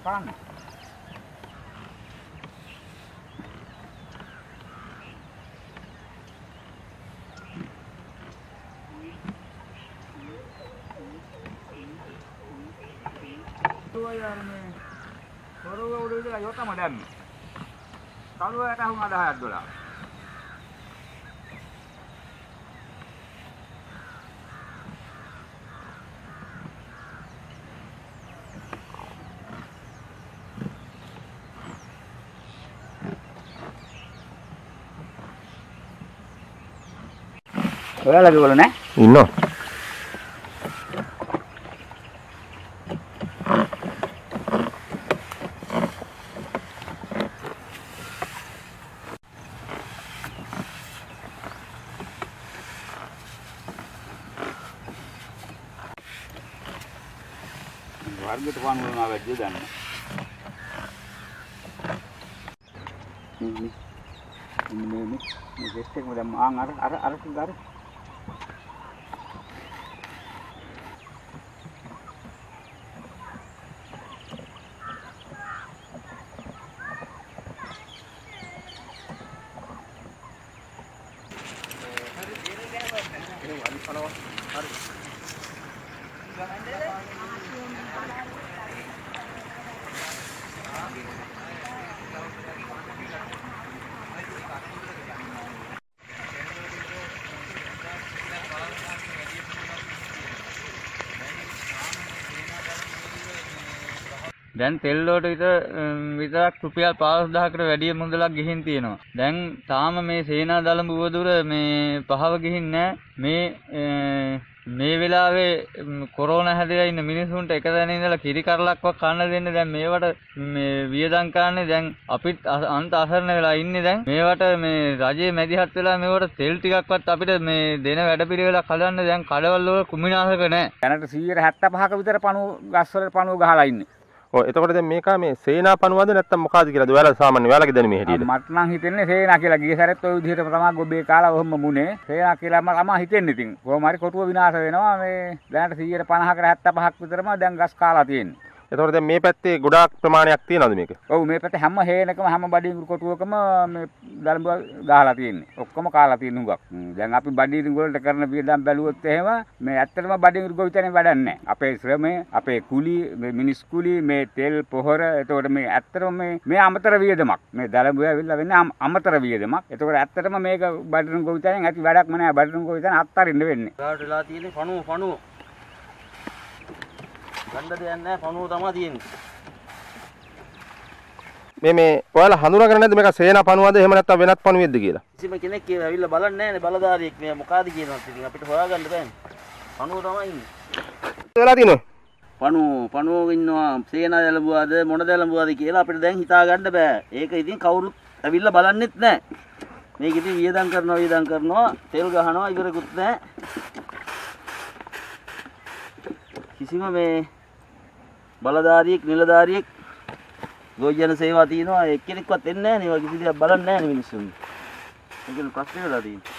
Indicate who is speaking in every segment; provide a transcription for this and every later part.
Speaker 1: කාන්නේ. यार मैं थोड़ा उड़ उड़ योता मैडम चालू है हूँ आधा है डोला क्या लगे बोलो ना
Speaker 2: इन्नो
Speaker 1: warga tuan belum awet juga nih. Ini gestek udah mangar, arah segar. දැන් තෙල් වලට විතරක් රුපියල් 5000කට වැඩිය මුදලක් ගිහින් තියෙනවා. දැන් තාම මේ සේනා දළඹ උවදුර මේ පහව ගිහින් නැහැ. මේ වෙලාවේ කොරෝනා හැදලා ඉන්න මිනිස්සුන්ට එක තැන ඉඳලා කිරි කරලක්වත් කන්න දෙන්නේ දැන් මේවට මේ වියදම් කරන්නේ දැන් අපිත් අන්ත අසරණ වෙලා ඉන්නේ දැන් මේවට මේ රජයේ මැදිහත් වෙලා මේවට තෙල් ටිකක්වත් අපිට මේ දෙන වැඩපිළිවෙලක් හදන්න දැන් කඩවල වල කුමිනාශක නැහැ. දැනට 175ක විතර පණුව ගස්වල පණුව ගහලා ඉන්නේ.
Speaker 2: ඔව් එතකොට දැන් මේක මේ සේනා පණුවද නැත්නම් මොකද්ද කියලාද ඔයාලා සාමාන්‍ය ඔයාලගේ දැනුමේ හැටියට
Speaker 1: මට නම් හිතෙන්නේ සේනා කියලා ගිය සැරේත් ওই විදිහටම තමයි ගොබේ කාලා ඔහොම මුනේ සේනා කියලා මම හිතෙන්නේ ඉතින් කොහොම හරි කොටුව විනාශ වෙනවා මේ දැනට 150කට 75ක් විතරම දැන් ගස් කාලා තියෙන්නේ.
Speaker 2: එතකොට දැන් මේ පැත්තේ ගොඩාක් ප්‍රමාණයක් තියෙනවද මේක?
Speaker 1: ඔව් මේ පැත්තේ හැම හේනකම හැම බඩින් කොටුවකම මේ දළඹ ගහලා තියෙන්නේ. ඔක්කොම කාලා තියෙන හුඟක්. දැන් අපි බඩින් වලට කරන වියදම් බැලුවොත් එහෙම මේ ඇත්තටම බඩින් ගොවිතැනේ වැඩක් නැහැ. අපේ ශ්‍රමය, අපේ කුලි, මේ මිනිස් කුලි, මේ තෙල් පොහොර, එතකොට මේ ඇත්තටම මේ අමතර වියදමක්. මේ දළඹ ඇවිල්ලා වෙන්නේ අමතර වියදමක්. එතකොට ඇත්තටම මේක බඩින් ගොවිතැනෙන් ඇති වැඩක්ම නැහැ. බඩින් ගොවිතැන අත්තරින්න වෙන්නේ.
Speaker 3: ගාවට වෙලා තියෙන්නේ පණුව ගන්න දෙයක් නැහැ පණුව තමයි තියෙන්නේ.
Speaker 2: මේ ඔයාලා හඳුනාගෙන නැද්ද මේක සේනා පණුවද එහෙම නැත්නම් වෙනත් පණුවෙක්ද කියලා?
Speaker 3: කිසිම කෙනෙක් ඇවිල්ලා බලන්නේ නැහැනේ බලධාරියෙක් මේ මොකಾದ කියනවා ඉතින් අපිට හොයාගන්න බෑනේ. පණුව තමයි ඉන්නේ.
Speaker 2: වෙලා තියෙනවා.
Speaker 3: පණුව ඉන්නවා සේනා දළඹුවාද මොන දළඹුවාද කියලා අපිට දැන් හිතා ගන්න බෑ. ඒක ඉතින් කවුරුත් ඇවිල්ලා බලන්නෙත් නැහැ. මේක ඉතින් වියදම් කරනවා තෙල් ගහනවා ඉවරකුත් නැහැ. කිසිම මේ බලධාරියෙක් නිලධාරියෙක් ගොවිජන සේවා තියෙනවා එක්කෙනෙක්වත් එන්නේ නැහැ නේ ඔය කිසි දෙයක් බලන්නේ නැහැ නේ මිනිස්සුන්. ඒකෙන් ප්‍රශ්නේ වෙලා තියෙන්නේ.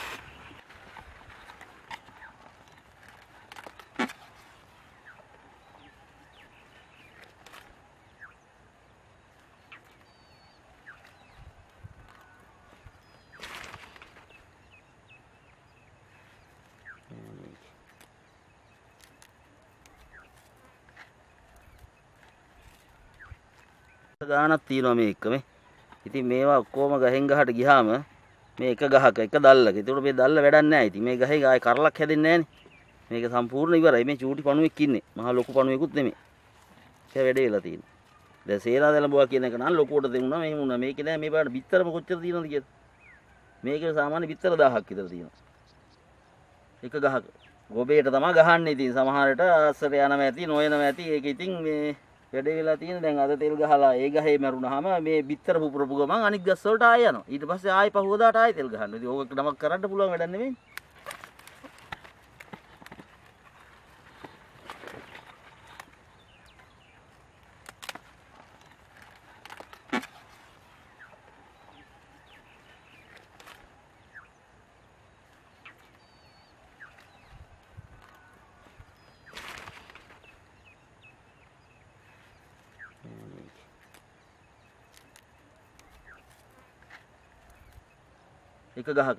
Speaker 3: ගානක් තියෙනවා මේ එක මේ. ඉතින් මේවා ඔක්කොම ගහෙන් ගහට ගියාම මේ එක ගහක එක දැල්ලක. ඒකට මේ දැල්ල වැඩක් නැහැ. ඉතින් මේ ගහේ ආයේ කරලක් හැදෙන්නේ නැහනේ. මේක සම්පූර්ණ ඉවරයි. මේ චූටි පණුවෙක් ඉන්නේ. මහා ලොකු පණුවෙකුත් නෙමෙයි. ඒක වැඩේ වෙලා තියෙන්නේ. දැන් සේනා දළඹුවා කියන එක නම් ලොකුවට දෙන්නුනා මෙහෙම වුණා. මේක නෑ මේ බලන්න බිත්තරම කොච්චර තියෙනවද කියලා. මේකේ සාමාන්‍ය බිත්තර 1000ක් විතර තියෙනවා. එක ගහක. ගොබේට තමයි ගහන්නේ. ඉතින් සමහරට අස්සට යනම ඇති නොයනම ඇති. ඒක ඉතින් මේ වැඩේ වෙලා තියෙන දැන් අද තෙල් ගහලා ඒ ගහේ මැරුණාම මේ බිත්තර පුපුරපු ගමන් අනිත් ගස් වලට ආය යනවා. ඊට පස්සේ ආයි පහුවදාට ආයි තෙල් ගහනවා. ඉතින් ඕක නමක් කරන්න පුළුවන් වැඩක් නෙමෙයි. එක ගහක.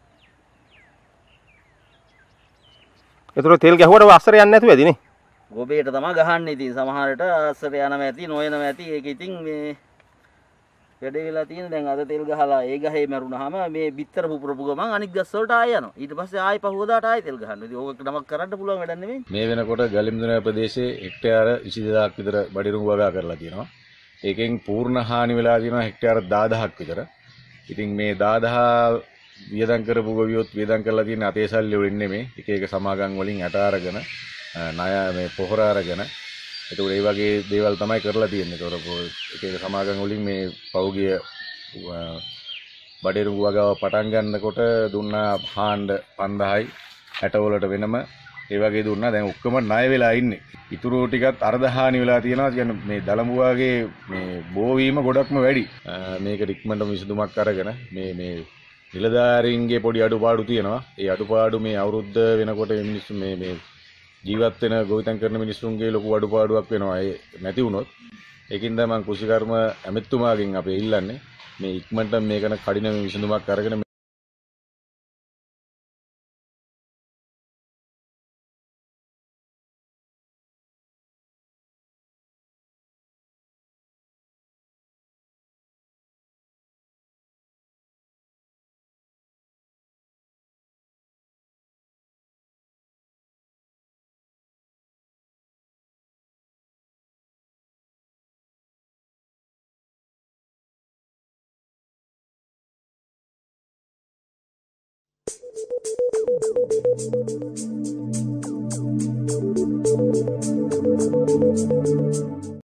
Speaker 2: ඒතර තෙල් ගැහුවට අස්සර යන්නේ නැතුව ඇදිනේ.
Speaker 3: ගොබේට තමයි ගහන්නේ. ඉතින් සමහරට අස්සර යනවා ඇති නොයනවා ඇති. ඒක ඉතින් මේ වැඩේ වෙලා තියෙන දැන් අද තෙල් ගහලා ඒ ගහේ මැරුණාම මේ බිත්තර පුපුරපු ගමන් අනිත් ගස් වලට ආය යනවා. ඊට පස්සේ ආයි පහුවදාට ආයි තෙල් ගහනවා. ඉතින් ඕක නමක් කරන්න පුළුවන් වැඩක් නෙමෙයි.
Speaker 4: මේ වෙනකොට ගලිමුදුන ප්‍රදේශයේ හෙක්ටයාර 22000ක් විතර බඩිරුඟු වගා කරලා තියෙනවා. ඒකෙන් පූර්ණ හානි වෙලා තියෙනවා හෙක්ටයාර 10000ක් විතර. ඉතින් මේ 10000 වියදම් කරපු ගොවියොත් වියදම් කරලා තියෙන අතේ සල්ලි වලින් නෙමෙයි. එක එක සමාගම් වලින් යට අරගෙන ණය මේ පොහොර අරගෙන ඒතකොට ඒ වගේ දේවල් තමයි කරලා තියෙන්නේ. ඒතකොට එක එක සමාගම් වලින් මේ පෞගිය බඩේරුඟු වගාව පටන් ගන්නකොට දුන්නා හාණ්ඩ 5000යි 60 වලට වෙනම ඒ වගේ දුන්නා. දැන් ඔක්කොම ණය වෙලා ඉන්නේ. ඉතුරු ටිකත් අර්ධ හානි වෙලා තියෙනවා. කියන්නේ මේ දලඹුවාගේ මේ බෝවීම ගොඩක්ම වැඩි. මේක ඉක්මනට විසඳුමක් අරගෙන මේ නිලධාරීන්ගේ පොඩි අඩුපාඩු තියෙනවා. ඒ අඩුපාඩු මේ අවුරුද්ද වෙනකොට මිනිස්සු මේ ජීවත් වෙන ගොවිතැන් කරන මිනිස්සුන්ගේ ලොකු අඩුපාඩුවක් වෙනවා. ඒ නැති වුණොත් ඒකින්ද මම කුෂිකර්ම ඇමෙතුමාගෙන් අපි ඉල්ලන්නේ මේ ඉක්මනට මේකන කඩින විසඳුමක් අරගෙන